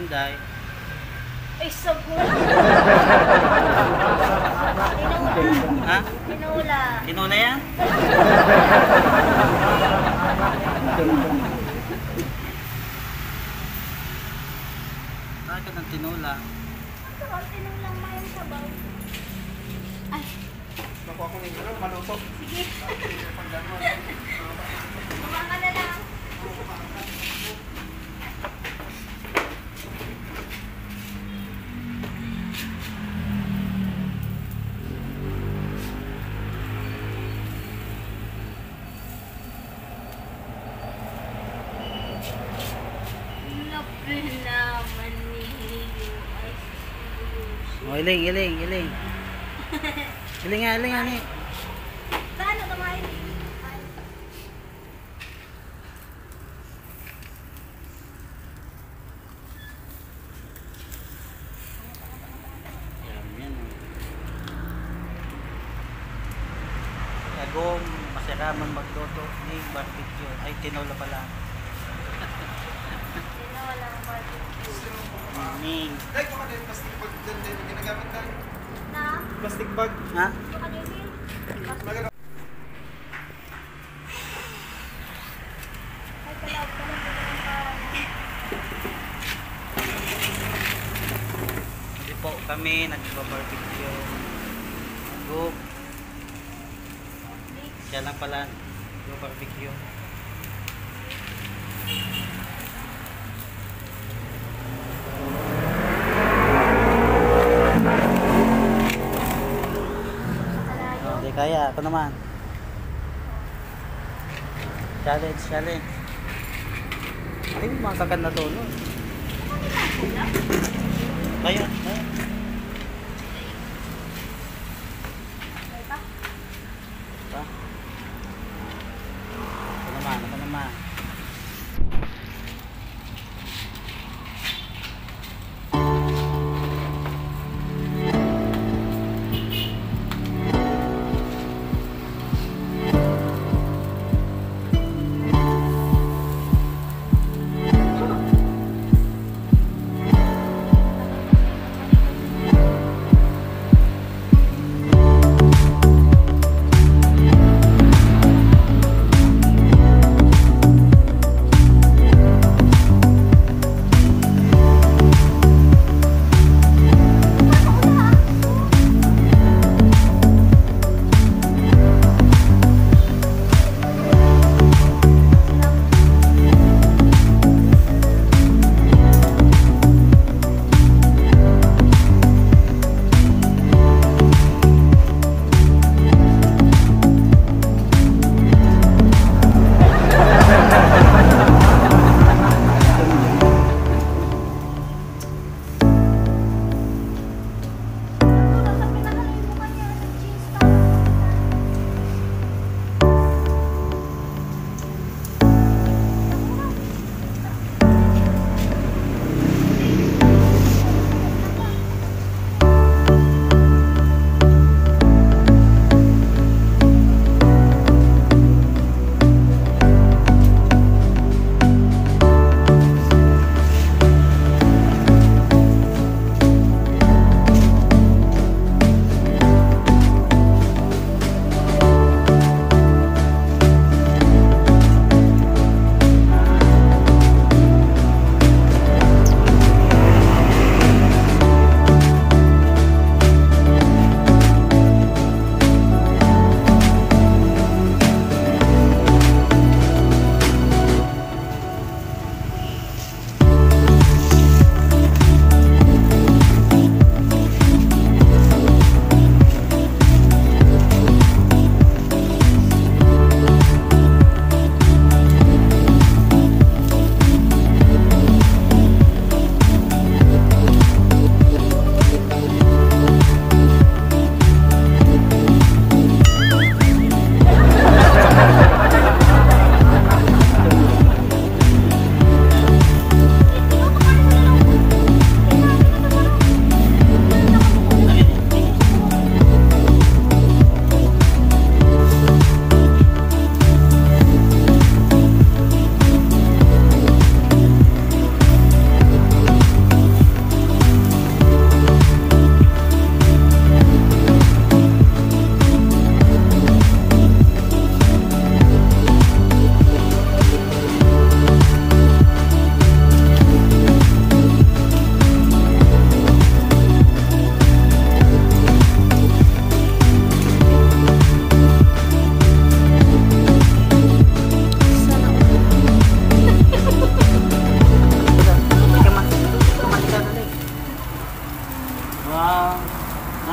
Inday. Ay, sabon. Ha? Tinula. Tinula yan? Bakit ang tinula? Ang tinula mo yung sabaw. Ay. Nakuha ko ninyo, malusok. Sige. Kumain ka na lang. Oh, iling. Iling nga ni. Saan na kumain? Yan. Agong masaraman magluto ni barbecue. Ay, tinola pala. Tinula ang barbecue. Ning. Dahil baka din plastic bag dyan din ginagamit tayo. Na? Plastic bag. Ha? Baka David? Maganda. Ay, kalawag ka lang ng Hindi po kami nagba-barbecue. Agong. Siya lang pala nagba-barbecue. Hindi kaya, ako naman. Challenge. Ay, mga kakan na to, no? Kaya. Pa? Ako naman.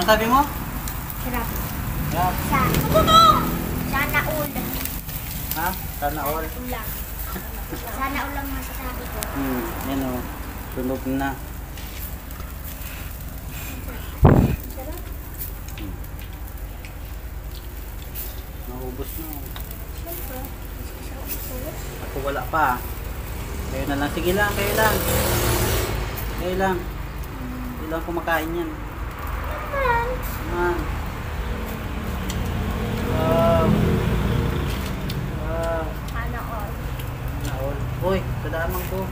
Ano sabi mo? Sarap. Sarap. Sana all. Ha? Sana all. Ulang. Sana all lang masasabi ko. Yan o. Tunog na. Sarap. Naubos na. Siyempre. Sarap. Ako wala pa. Kayo na lang. Sige lang, kayo lang. Kayo lang. Kayo lang kumakain yan. Naman. Wow. Wow. Sana all. Naol. Uy, kadamang ko.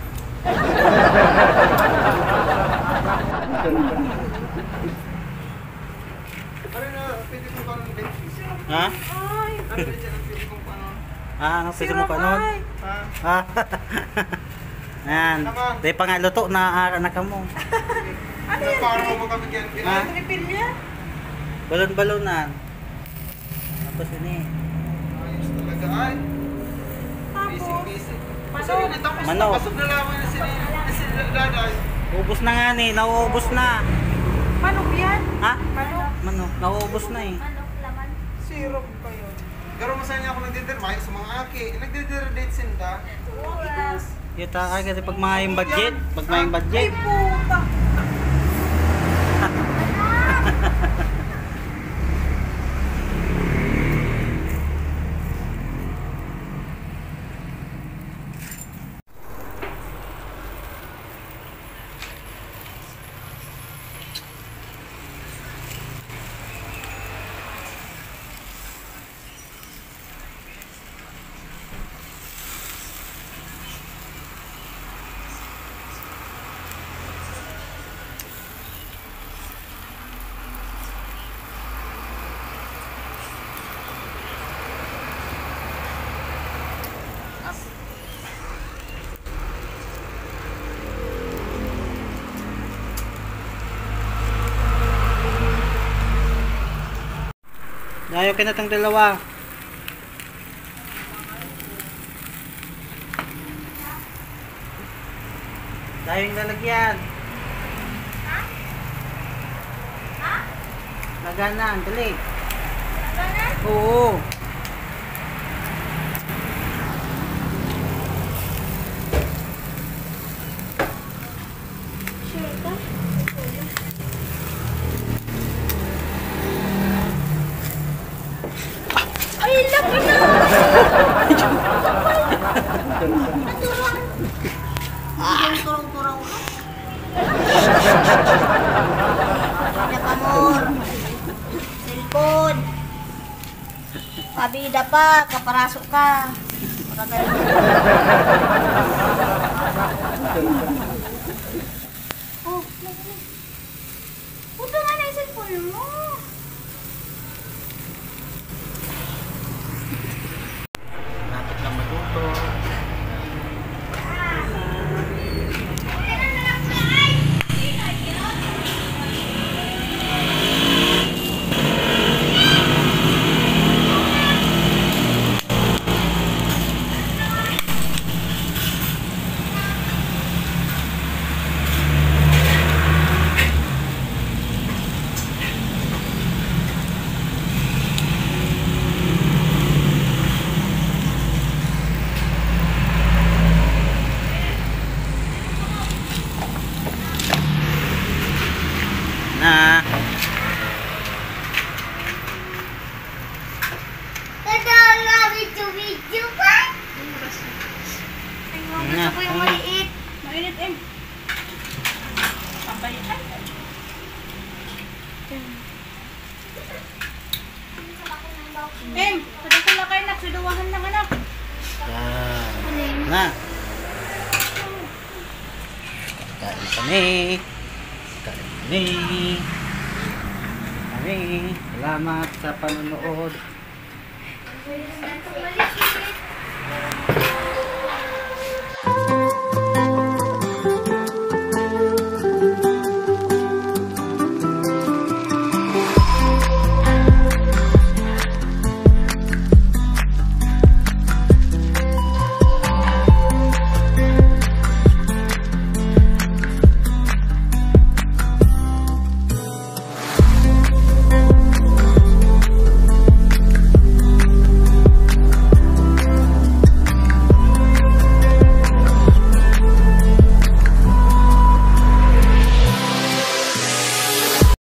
Ano na, pwede kong paano din? Ha? Ano na dyan, pwede kong paano? Ano pwede mo pa nun? Ha? Ha? Ayan. Dahil pa nga luto na anak mo. Ano yan? Paano mo kami dyan? Ha? Refill niya? Balon-balonan. Tapos yun eh. Ayos talaga ay. Busy. Kasi yun, tapos Manok. napasok na lamang na sila daday. Ubus na nga ni, nauubos na. Manok yan? Ha? Manok. Manok, nauubos na eh. Manok laman. Syrup pa yun. Pero masaya niya ako nagdidirmay sa mga aki. Nagdidir-date sinda. Yes. Kita agad pag mayang budget. Pag mayang budget. puta. Ayaw ka na tang dalawa. Tayo yung lalagyan. Ha? Ha? Laganan, dali. Ganan? Oo. Sure ka? Ay, laki na! Natural! Ang turong-turong na. Nakamor. Cellphone. Pabida pa, kaparasok ka. Magaling. Oh, magaling. Punta nga na yung cellphone mo. Lapit lang maluto. Na. Video pa? Gusto ko yung maliit. Mainit eh. Pabalikan. Kadang ko lakay nak, sidawahan lang anak. Yan. Na. Kain kami. Kain kami. Salamat sa panonood.